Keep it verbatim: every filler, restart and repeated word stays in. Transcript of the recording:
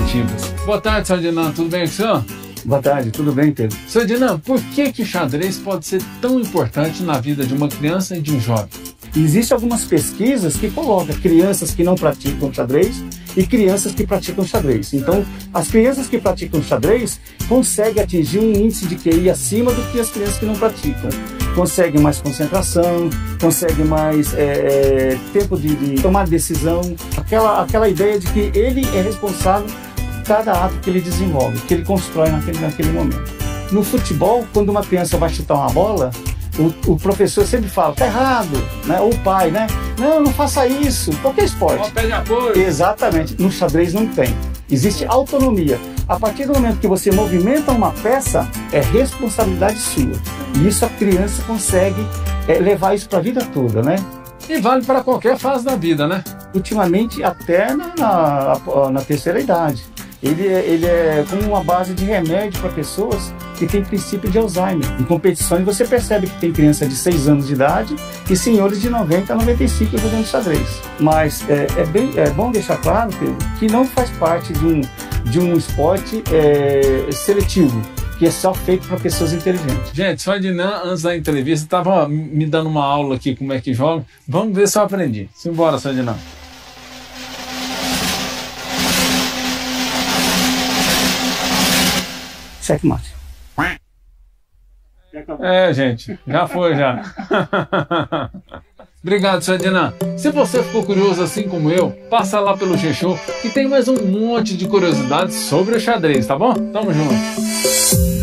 positivas. Boa tarde, senhor Dinan, tudo bem com o senhor? Boa tarde, tudo bem, Pedro? senhor Dinan, por que que o xadrez pode ser tão importante na vida de uma criança e de um jovem? Existem algumas pesquisas que colocam crianças que não praticam xadrez e crianças que praticam xadrez. Então, as crianças que praticam xadrez conseguem atingir um índice de Q I acima do que as crianças que não praticam. Conseguem mais concentração, conseguem mais é, tempo de, de tomar decisão, aquela, aquela ideia de que ele é responsável por cada ato que ele desenvolve, que ele constrói naquele, naquele momento. No futebol, quando uma criança vai chutar uma bola, O, o professor sempre fala, tá errado, né? Ou o pai, né? Não, não faça isso, qualquer esporte. Ó, pede apoio. Exatamente, no xadrez não tem. Existe autonomia. A partir do momento que você movimenta uma peça, é responsabilidade sua. E isso a criança consegue é, levar isso para a vida toda, né? E vale para qualquer fase da vida, né? Ultimamente, até na, na, na terceira idade. Ele é, ele é como uma base de remédio para pessoas que têm princípio de Alzheimer. Em competições você percebe que tem criança de seis anos de idade e senhores de noventa a noventa e cinco jogando xadrez. Mas é, é, bem, é bom deixar claro, Pedro, que não faz parte de um, de um esporte é, seletivo, que é só feito para pessoas inteligentes. Gente, só Dinan, antes da entrevista, estava me dando uma aula aqui como é que joga. Vamos ver se eu aprendi. Simbora, só Dinan. Checkmate. É, gente, já foi, já. Obrigado, senhor Dinan. Se você ficou curioso assim como eu, passa lá pelo G-Show que tem mais um monte de curiosidades sobre o xadrez, tá bom? Tamo junto.